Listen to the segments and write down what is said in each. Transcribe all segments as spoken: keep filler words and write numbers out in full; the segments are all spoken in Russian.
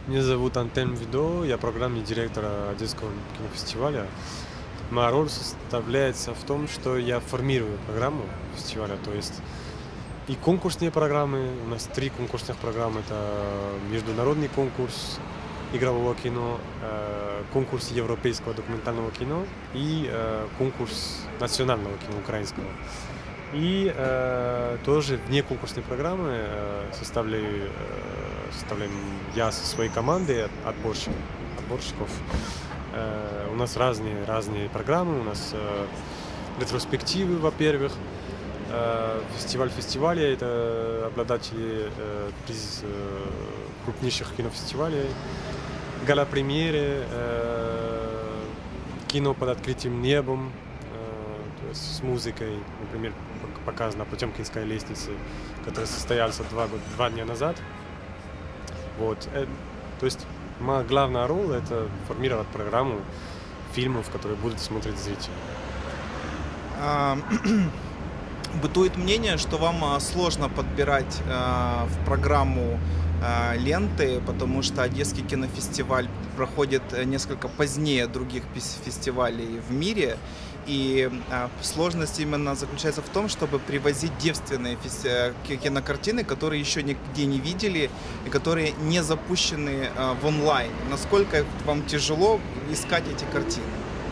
Меня зовут Антон Видо, я программный директор Одесского кинофестиваля. Моя роль составляется в том, что я формирую программу фестиваля, то есть и конкурсные программы, у нас три конкурсных программы, это международный конкурс игрового кино, э, конкурс европейского документального кино и э, конкурс национального кино украинского. И э, тоже вне конкурсной программы э, составляю, э, составляем я со своей командой отборщиков. отборщиков. Э, у нас разные, разные программы, у нас э, ретроспективы, во-первых, э, фестиваль фестиваля, это обладатели э, приз э, крупнейших кинофестивалей, гала-премьеры, э, кино под открытым небом, э, то есть с музыкой, например, показана Потемкинская лестница, которая состоялась два, два дня назад. Вот. Э, то есть моя главная роль — это формировать программу фильмов, которые будут смотреть зрители. А, бытует мнение, что вам сложно подбирать а, в программу а, ленты, потому что Одесский кинофестиваль проходит несколько позднее других фестивалей в мире. И а, сложность именно заключается в том, чтобы привозить девственные кинокартины, которые еще нигде не видели и которые не запущены а, в онлайн. Насколько вам тяжело искать эти картины?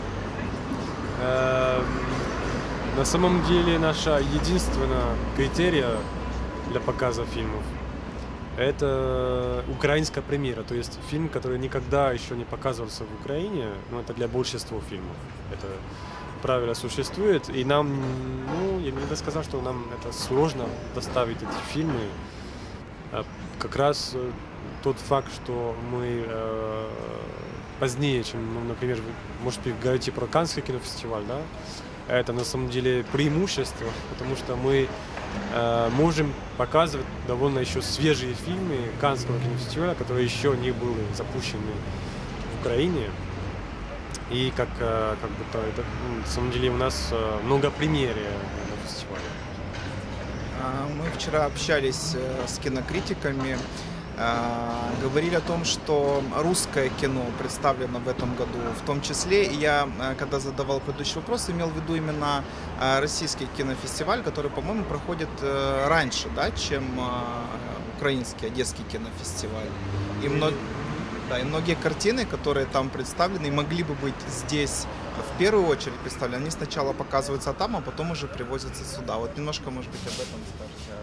На самом деле наша единственная критерия для показа фильмов — это украинская премьера, то есть фильм, который никогда еще не показывался в Украине, но это для большинства фильмов. Это правило существует, и нам, ну, я бы сказал, что нам это сложно доставить эти фильмы. Как раз тот факт, что мы э, позднее, чем, ну, например, может быть, говорите про Каннский кинофестиваль, да, это на самом деле преимущество, потому что мы э, можем показывать довольно еще свежие фильмы Каннского кинофестиваля, которые еще не были запущены в Украине. И как, как будто это, ну, на самом деле у нас много премьер на фестивале. Мы вчера общались с кинокритиками, говорили о том, что русское кино представлено в этом году в том числе. И я, когда задавал предыдущий вопрос, имел в виду именно российский кинофестиваль, который, по-моему, проходит раньше, да, чем украинский, Одесский кинофестиваль. И много... Да, и многие картины, которые там представлены, могли бы быть здесь в первую очередь представлены, они сначала показываются там, а потом уже привозятся сюда. Вот немножко, может быть, об этом скажете.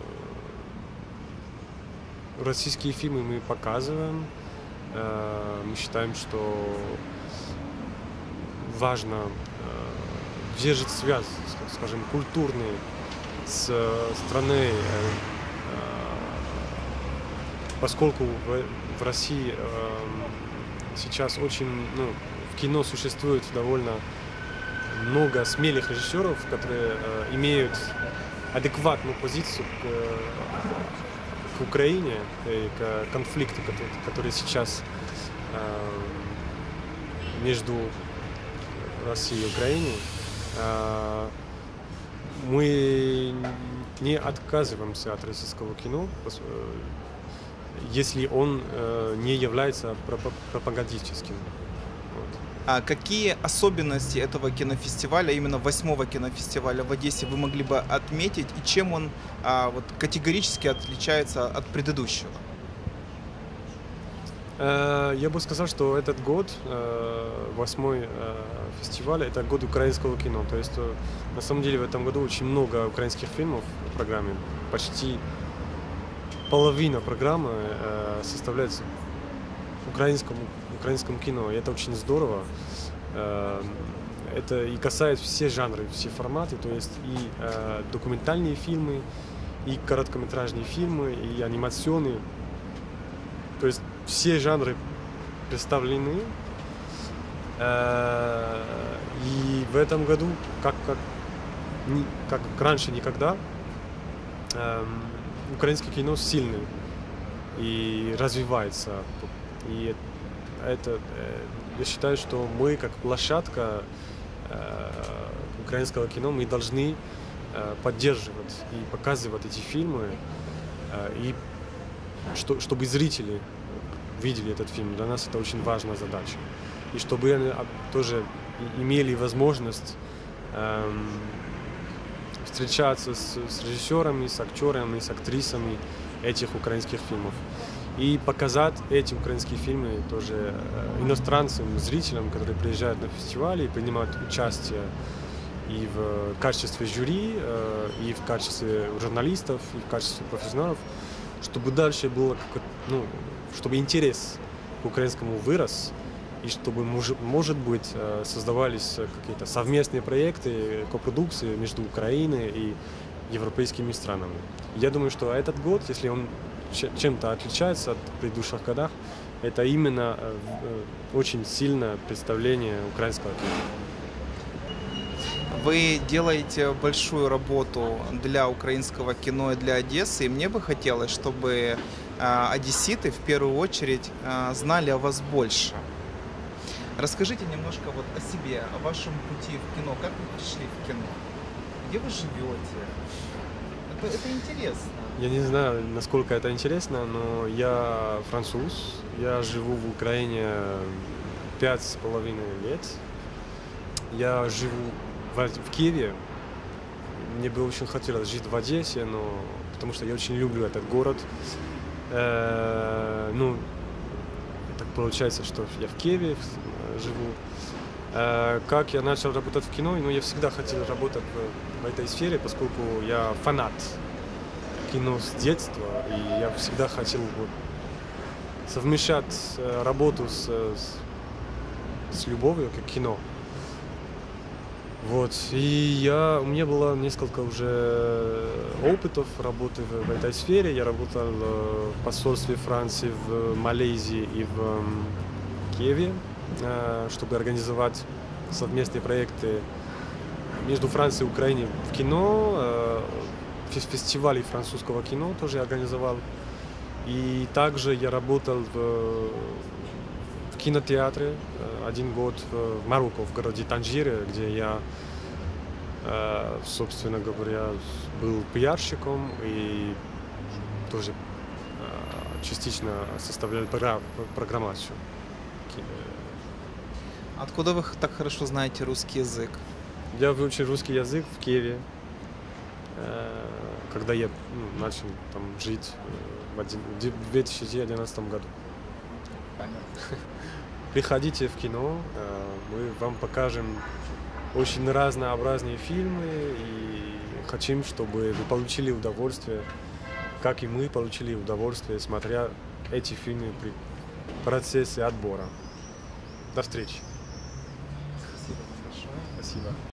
Российские фильмы мы показываем. Мы считаем, что важно держать связь, скажем, культурную с страной, поскольку в России э, сейчас очень, ну, в кино существует довольно много смелых режиссеров, которые э, имеют адекватную позицию к, к Украине и к конфликту, который, который сейчас э, между Россией и Украиной. Э, мы не отказываемся от российского кино, если он э, не является пропагандистским. Вот. А какие особенности этого кинофестиваля, именно восьмого кинофестиваля в Одессе, вы могли бы отметить, и чем он а, вот, категорически отличается от предыдущего? Э, я бы сказал, что этот год, э, восьмой э, фестиваль, это год украинского кино. То есть, э, на самом деле, в этом году очень много украинских фильмов в программе, почти половина программы э, составляется украинскому, украинскому кино, и это очень здорово. Э, это и касается все жанры, все форматы, то есть и э, документальные фильмы, и короткометражные фильмы, и анимационные. То есть все жанры представлены. Э, и в этом году, как, как, не, как раньше никогда, э, украинское кино сильное и развивается. И это, я считаю, что мы, как площадка э, украинского кино, мы должны э, поддерживать и показывать эти фильмы, э, и что, чтобы зрители видели этот фильм. Для нас это очень важная задача. И чтобы они тоже имели возможность эм, встречаться с, с режиссерами, с актерами, с актрисами этих украинских фильмов. И показать эти украинские фильмы тоже иностранцам, зрителям, которые приезжают на фестивали и принимают участие и в качестве жюри, и в качестве журналистов, и в качестве профессионалов, чтобы дальше было, ну, чтобы интерес к украинскому вырос, и чтобы, может быть, создавались какие-то совместные проекты, копродукции между Украиной и европейскими странами. Я думаю, что этот год, если он чем-то отличается от предыдущих годов, это именно очень сильное представление украинского кино. Вы делаете большую работу для украинского кино и для Одессы, и мне бы хотелось, чтобы одесситы в первую очередь знали о вас больше. Расскажите немножко вот о себе, о вашем пути в кино, как вы пришли в кино, где вы живете. Это, это интересно. Я не знаю, насколько это интересно, но я француз, я живу в Украине пять с половиной лет. Я живу в, в Киеве. Мне бы очень хотелось жить в Одессе, но потому что я очень люблю этот город. Э, ну, так получается, что я в Киеве живу. Э, как я начал работать в кино? Ну, я всегда хотел работать в, в этой сфере, поскольку я фанат кино с детства, и я всегда хотел вот совмещать работу с, с, с любовью к кино. Вот. И я, у меня было несколько уже опытов работы в, в этой сфере. Я работал в посольстве Франции в Малайзии и в Киеве, чтобы организовать совместные проекты между Францией и Украиной в кино. Фестивали французского кино тоже организовал. И также я работал в, в кинотеатре один год в Марокко, в городе Танжире, где я, собственно говоря, был пиарщиком и тоже частично составлял программацию. Откуда вы так хорошо знаете русский язык? Я выучил русский язык в Киеве, когда я ну, начал там жить в две тысячи одиннадцатом году. Понятно. Приходите в кино, мы вам покажем очень разнообразные фильмы и хотим, чтобы вы получили удовольствие, как и мы получили удовольствие, смотря эти фильмы при процессе отбора. До встречи. Спасибо большое. Спасибо.